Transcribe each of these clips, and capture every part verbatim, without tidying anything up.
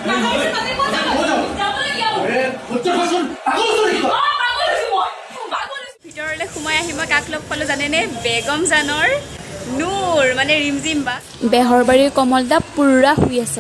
ভিতৰলৈ সোমাই আহি মই কাক লগ পালো জানেনে? বেগম জানৰ নূৰ মানে ৰিমজিম বা। বেহৰবাৰীৰ কমল দা পুৰা শুই আছে।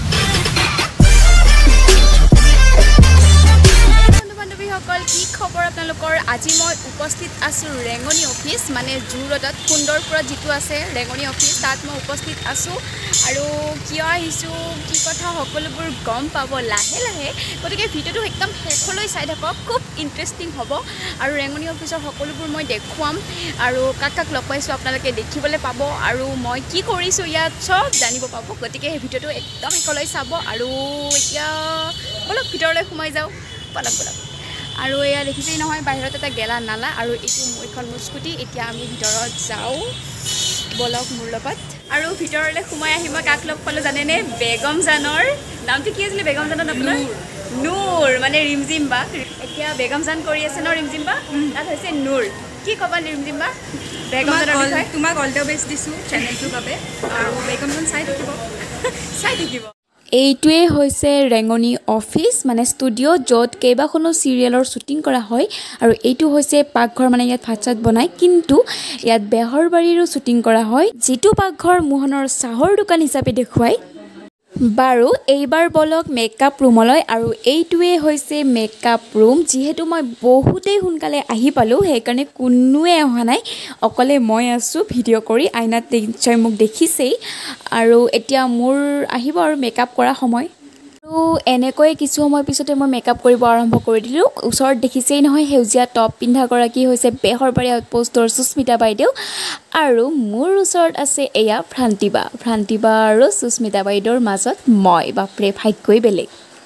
সকল কি খবৰ আপোনালোকৰ? আজি মই উপস্থিত আছোঁ ৰেঙনি অফিচ মানে জু ৰোডত সুন্দৰপুৰত যিটো আছে ৰেঙনি অফিচ, তাত মই উপস্থিত আছোঁ। আৰু কিয় আহিছোঁ কি কথা সকলোবোৰ গম পাব লাহে লাহে, গতিকে ভিডিঅ'টো একদম শেষলৈ চাই থাকক, খুব ইণ্টাৰেষ্টিং হ'ব। আৰু ৰেঙনি অফিচৰ সকলোবোৰ মই দেখুৱাম আৰু কাক কাক লগ পাইছোঁ আপোনালোকে দেখিবলৈ পাব, আৰু মই কি কৰিছোঁ ইয়াত চব জানিব পাব। গতিকে সেই ভিডিঅ'টো একদম শেষলৈ চাব। আৰু এতিয়া বলক ভিতৰলৈ সোমাই যাওঁ, বলক বলক। আৰু এয়া দেখিছেই নহয় বাহিৰত এটা গেলা নালা, আৰু এইটো এইখন মোৰ স্কুটি। এতিয়া আমি ভিতৰত যাওঁ, বলক মোৰ লগত। আৰু ভিতৰলৈ সোমাই আহি মই কাক লগ পালোঁ জানেনে? বেগম জানৰ নামটো কি আছিলে? বেগম জানৰ আপোনাৰ নূৰ মানে ৰিমজিম বা। এতিয়া বেগম জান কৰি আছে ন ৰিমজিম বা, তাত হৈছে নূৰ। কি ক'বা ৰিমজিম বা? বেগম জানৰ বিষয়ে তোমাক অল দ্য বেষ্ট দিছোঁ চেনেলটোৰ বাবে, আৰু বেগম জান চাই থাকিব চাই থাকিব। এইটোৱে হৈছে ৰেঙনি অফিচ মানে ষ্টুডিঅ', য'ত কেইবাখনো চিৰিয়েলৰ শ্বুটিং কৰা হয়। আৰু এইটো হৈছে পাকঘৰ, মানে ইয়াত ভাত চাত বনায়, কিন্তু ইয়াত বেহৰবাৰীৰো শ্বুটিং কৰা হয়, যিটো পাকঘৰ মোহনৰ চাহৰ দোকান হিচাপে দেখুৱায়। বাৰু এইবাৰ বলক মেকআপ ৰুমলৈ। আৰু এইটোৱে হৈছে মেকআপ ৰুম। যিহেতু মই বহুতেই সোনকালে আহি পালোঁ, সেইকাৰণে কোনোৱে অহা নাই, অকলে মই আছোঁ ভিডিঅ' কৰি। আইনাত নিশ্চয় মোক দেখিছেই। আৰু এতিয়া মোৰ আহিব আৰু মেকআপ কৰা সময়। আৰু এনেকৈ কিছু সময় পিছতে মই মেকআপ কৰিব আৰম্ভ কৰি দিলোঁ। ওচৰত দেখিছেই নহয় সেউজীয়া টপ পিন্ধাগৰাকী হৈছে বেহৰবাৰী আউটপোষ্টৰ সুস্মিতা বাইদেউ, আৰু মোৰ ওচৰত আছে এয়া ভ্ৰান্তিবা। ভ্ৰান্তিবা আৰু সুস্মিতা বাইদেউৰ মাজত মই, বাপৰে ভাগ্যই বেলেগ।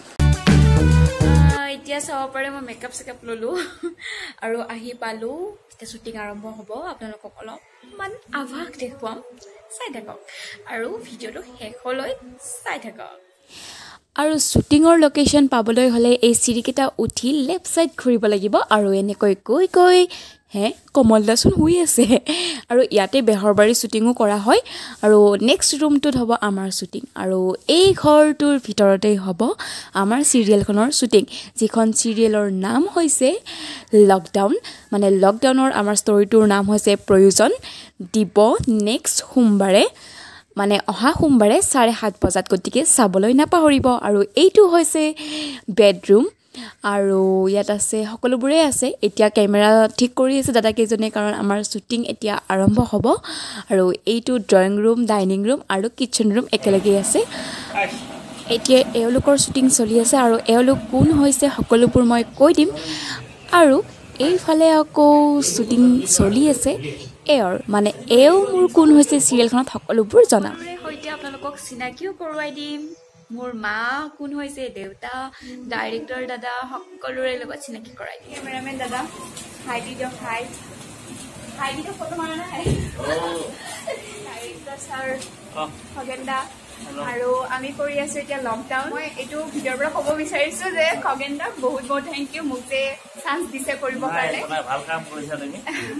এতিয়া চাব পাৰে মই মেকআপ চেকআপ ল'লোঁ আৰু আহি পালোঁ। এতিয়া শ্বুটিং আৰম্ভ হ'ব, আপোনালোকক অলপমান আভাস দেখুৱাম, চাই থাকক আৰু ভিডিঅ'টো শেষলৈ চাই থাকক। আৰু শ্বুটিঙৰ লোকেশ্যন পাবলৈ হ'লে এই চিৰিকেইটা উঠি লেফ্ট ছাইড ঘূৰিব লাগিব, আৰু এনেকৈ গৈ গৈ হে কমল দাচোন শুই আছে। আৰু ইয়াতে বেহৰবাৰী শ্বুটিঙো কৰা হয়। আৰু নেক্সট ৰুমটোত হ'ব আমাৰ শ্বুটিং, আৰু এই ঘৰটোৰ ভিতৰতেই হ'ব আমাৰ চিৰিয়েলখনৰ শ্বুটিং, যিখন চিৰিয়েলৰ নাম হৈছে লকডাউন। মানে লকডাউনৰ আমাৰ ষ্টৰিটোৰ নাম হৈছে প্ৰয়োজন। দিব নেক্সট সোমবাৰে, মানে অহা সোমবাৰে চাৰে সাত বজাত, গতিকে চাবলৈ নাপাহৰিব। আৰু এইটো হৈছে বেডৰুম, আৰু ইয়াত আছে সকলোবোৰেই আছে। এতিয়া কেমেৰা ঠিক কৰি আছে দাদাকেইজনে, কাৰণ আমাৰ শ্বুটিং এতিয়া আৰম্ভ হ'ব। আৰু এইটো ড্ৰয়িং ৰুম, ডাইনিং ৰুম আৰু কিটচেন ৰুম একেলগেই আছে। এতিয়া এওঁলোকৰ শ্বুটিং চলি আছে, আৰু এওঁলোক কোন হৈছে সকলোবোৰ মই কৈ দিম। আৰু এইফালে আকৌ শ্বুটিং চলি আছে এওঁৰ, মানে এওঁ মোৰ কোন হৈছে চিৰিয়েলখনত সকলোবোৰ জনাম। সৈতে আপোনালোকক চিনাকিও কৰোৱাই দিম। মোৰ মা কোন হৈছে, দেউতা, ডাইৰেক্টৰ দাদা, সকলোৰে লগত চিনাকি কৰাই দিম। কেমেৰামেন দাদা হাই দি দিয়ক, হাই হাই দি দিয়ক, ফটো মাৰা নাই। ডাইৰেক্টৰ ছাৰ খগেন দা, আৰু আমি কৰি আছোঁ এতিয়া লকডাউন। মই এইটো ভিডিঅ'ৰ পৰা ক'ব বিচাৰিছোঁ যে খগেন দাক বহুত বহুত থেংক ইউ, মোক যে চান্স দিছে কৰিবৰ কাৰণে। ভাল কাম কৰিছা তুমি,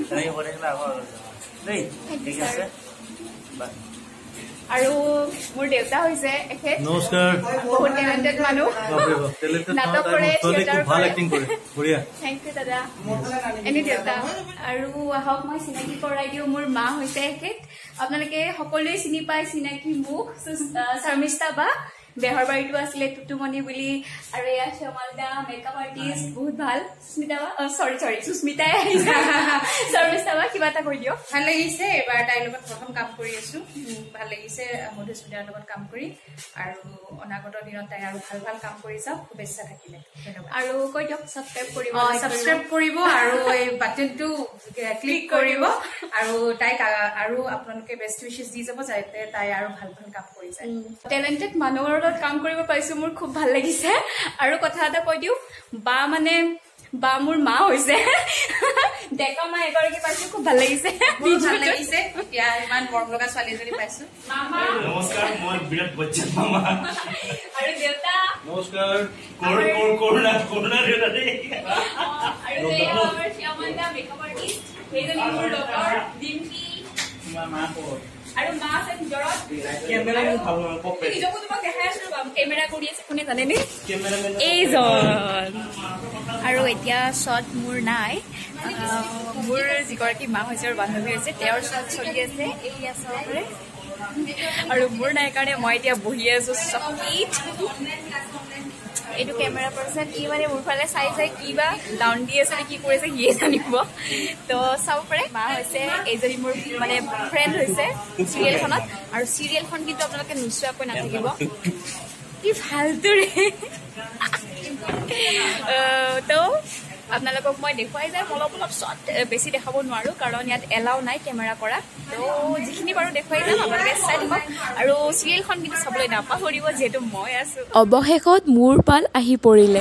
ঠিক আছে। আৰু মোৰ দেউতা হৈছে এখেত বহুত টেলেণ্টেড মানুহ, নাটক কৰে, থিয়েটাৰ কৰে। থেংক ইউ দাদা, এনে দেউতা। আৰু আহক মই চিনাকি কৰাই দিওঁ, মোৰ মা হৈছে এখেত। আপোনালোকে সকলোৱে চিনি পায় চিনাকি মোক, শৰ্মিষ্ঠা বা। বেহৰবাৰীটো আছিলে টুটুমণি বুলি। আৰু এয়া শ্যামল দা মেকআপ আৰ্টিষ্ট, বহুত ভাল। সুস্মিতা বা, চৰি চৰি সুস্মিতাই আহিছে। শৰ্মিষ্ঠা বা কিবা এটা কৈ দিয়ক। ভাল লাগিছে, এবাৰ তাইৰ লগত প্ৰথম কাম কৰি আছো, ভাল লাগিছে মধুস্মিতাৰ লগত কাম কৰি। আৰু অনাগত দিনত তাই আৰু ভাল ভাল কাম কৰি যাওক, শুভেচ্ছা থাকিলে। আৰু কৈ দিয়ক ছাবস্ক্ৰাইব কৰিব, ছাবস্ক্ৰাইব কৰিব, আৰু এই বাটনটো ক্লিক কৰিব, আৰু তাইক আৰু আপোনালোকে বেষ্ট উইচেছ দি যাব, যাতে তাই আৰু ভাল ভাল কাম কৰি যায়। টেলেণ্টেড মানুহৰ লগত কাম কৰিব পাৰিছোঁ, মোৰ খুব ভাল লাগিছে। আৰু কথা এটা কৈ দিওঁ, বা মানে বা মোৰ মা হৈছে, ডেকা মা এগৰাকী পাইছোঁ, খুব ভাল লাগিছে। ভাল লাগিছে, এতিয়া ইমান মৰম লগা ছোৱালী এজনী পাইছোঁ। নমস্কাৰ, মই বিৰাট বচ্চন মামা। আৰু দেউতা নমস্কাৰ, কৰোনা কৰোনা দেউতা দেই। আৰু শ্যামল দা মেকআপ আৰ্টিষ্ট, সেইজনী মোৰ লগৰ ডিম্পি। মা ক'ত? আৰু মা আছে ভিতৰত কেমেৰামেন ভাল নহয় পপে নিজকো তোমাক দেখাই আছো ৰবা কেমেৰা কৰি আছে কোনে জানেনে কেমেৰামেন এইজন আৰু এতিয়া শ্বট মোৰ নাই মোৰ যিগৰাকী মা হৈছে আৰু বান্ধৱী হৈছে তেওঁৰ শ্বট চলি আছে এই আছে আৰু মোৰ নাই কাৰণে মই এতিয়া বহি আছো চকীত এইটো কেমেৰা পাৰ্চন ই মানে মোৰ ফালে চাই চাই কিবা ডাউন দি আছে কি কৰিছে সিয়ে জানিব তো চাব পাৰে মা হৈছে এইজনী মোৰ মানে ফ্ৰেণ্ড হৈছে চিৰিয়েলখনত আৰু চিৰিয়েলখন কিন্তু আপোনালোকে নোচোৱাকৈ নাথাকিব কি ফালতুৰে তো আপোনালোকক মই দেখুৱাই যায় অলপ অলপ শ্বট বেছি দেখাব নোৱাৰো কাৰণ ইয়াত এলাও নাই কেমেৰা কৰা তো যিখিনি বাৰু দেখুৱাই যাম আপোনালোকে চাই থাকক আৰু চিৰিয়েলখন কিন্তু চাবলৈ নাপাহৰিব যিহেতু মই আছো অৱশেষত মোৰ পাল আহি পৰিলে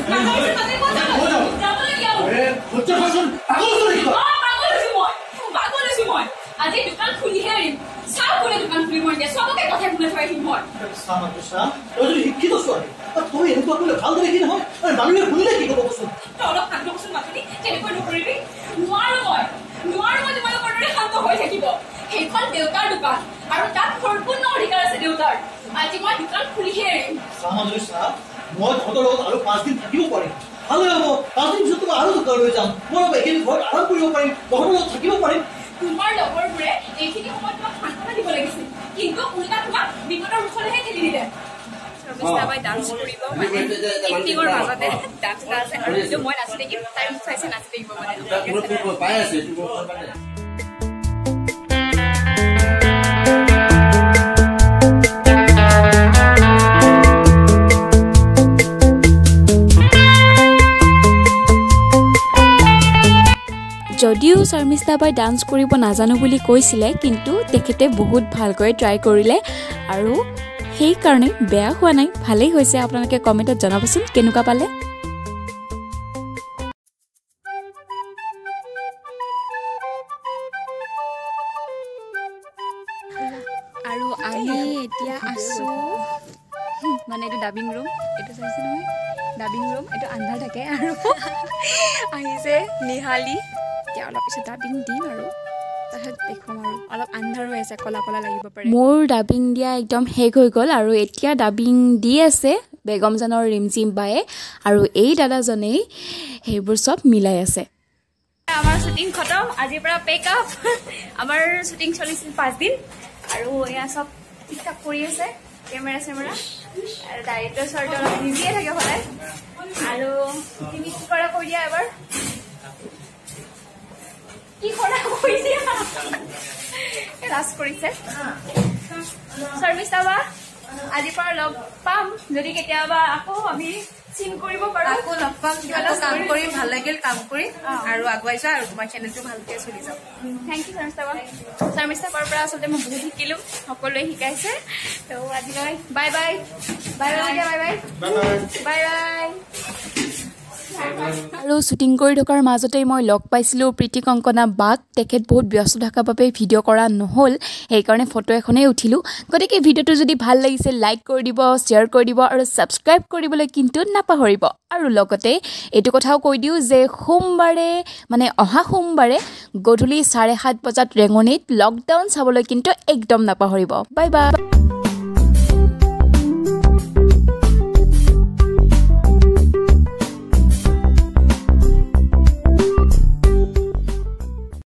আজি দোকান খুলিহে আহিম চাও কোনে দোকান খুলিব নিদিয়ে চবকে কথা শুনে থৈ আহিম মই শিক্ষিত ছোৱালী তুমি এনেকুৱা কৰিলে ভাল দেখি নহয় মানুহে শুনিলে কি ক'ব কচোন অলপ শান্ত কচোন মাতনি তেনেকৈ নকৰিবি নোৱাৰো মই নোৱাৰো মই তোমালোকৰ দৰে শান্ত হৈ থাকিব সেইখন দেউতাৰ দোকান আৰু তাত সম্পূৰ্ণ অধিকাৰ আছে দেউতাৰ আজি মই দোকান খুলিহে আহিম চামাজুৰি চাহ মই তহঁতৰ লগত আৰু পাঁচদিন থাকিব পাৰিম ভালে হ'ব পাঁচদিন পিছত তোমাৰ আৰু দোকান লৈ যাম মই এইখিনি ঘৰত আৰাম কৰিব পাৰিম তহঁতৰ লগত থাকিব পাৰিম তোমাৰ লগৰবোৰে এইখিনি সময়ত তোমাক সান্তনা দিব লাগিছিল কিন্তু উল্টা তোমাক বিপদৰ মুখলৈহে ঠেলি দিলে সৰ্বিষ্ঠাবাই ডান্স কৰিব মানে এক্টিঙৰ মাজতে ডান্স এটা আছে আৰু যিটো মই নাচি থাকিম তাই মোক চাইছে নাচি থাকিব মানে পাই আছে এইটো মানে যদিও শৰ্মিষ্ঠাবাই ডান্স কৰিব নাজানো বুলি কৈছিলে কিন্তু তেখেতে বহুত ভালকৈ ট্ৰাই কৰিলে আৰু সেইকাৰণে বেয়া হোৱা নাই ভালেই হৈছে আপোনালোকে কমেণ্টত জনাবচোন কেনেকুৱা পালে আৰু আমি এতিয়া আছো মানে এইটো ডাবিং ৰুম এইটো চাইছে নহয় ডাবিং ৰুম এইটো আন্ধাৰ থাকে আৰু আহিছে নিহালি এতিয়া অলপ পিছত ডাবিং দিম আৰু তাৰপিছত দেখুৱাম আৰু অলপ আন্ধাৰ হৈ আছে কলা কলা লাগিব পাৰে মোৰ ডাবিং দিয়া একদম শেষ হৈ গ'ল আৰু এতিয়া ডাবিং দি আছে বেগমজানৰ ৰিমজিম বায়ে আৰু এই দাদাজনেই সেইবোৰ চব মিলাই আছে আমাৰ শ্বুটিং খতম আজিৰ পৰা পেক আপ আমাৰ শ্বুটিং চলিছিল পাঁচদিন আৰু এয়া চব ঠিক ঠাক কৰি আছে কেমেৰা চেমেৰা আৰু ডাইৰেক্টৰ ছাৰটো অলপ বিজিয়ে থাকে সদায় আৰু তুমি কি কৰা কৈ দিয়া এবাৰ কি কৰা কৈ দিয়া লাজ কৰিছে শৰ্মিষ্ঠাবা আজিৰ পৰা লগ পাম যদি কেতিয়াবা আকৌ আমি চিন কৰিব পাৰো আকৌ লগ পাম কিবা কাম কৰি ভাল লাগিল কাম কৰি আৰু আগুৱাই যোৱা আৰু তোমাৰ চেনেলটো ভালকে চলি যাওক থেংক ইউ শৰ্মিষ্ঠাবা শৰ্মিষ্ঠাবাৰ পৰা আচলতে মই বহুত শিকিলো সকলোৱে শিকাইছে তো আজিলৈ bye bye bye bye bye bye bye bye আৰু শ্বুটিং কৰি থকাৰ মাজতেই মই লগ পাইছিলোঁ প্ৰীতি কংকনা বাক তেখেত বহুত ব্যস্ত থকাৰ বাবে ভিডিঅ' কৰা নহ'ল সেইকাৰণে ফটো এখনেই উঠিলোঁ গতিকে ভিডিঅ'টো যদি ভাল লাগিছে লাইক কৰি দিব শ্বেয়াৰ কৰি দিব আৰু ছাবস্ক্ৰাইব কৰিবলৈ কিন্তু নাপাহৰিব আৰু লগতে এইটো কথাও কৈ দিওঁ যে সোমবাৰে মানে অহা সোমবাৰে গধূলি চাৰে সাত বজাত ৰেঙনিত লকডাউন চাবলৈ কিন্তু একদম নাপাহৰিব বাই বাই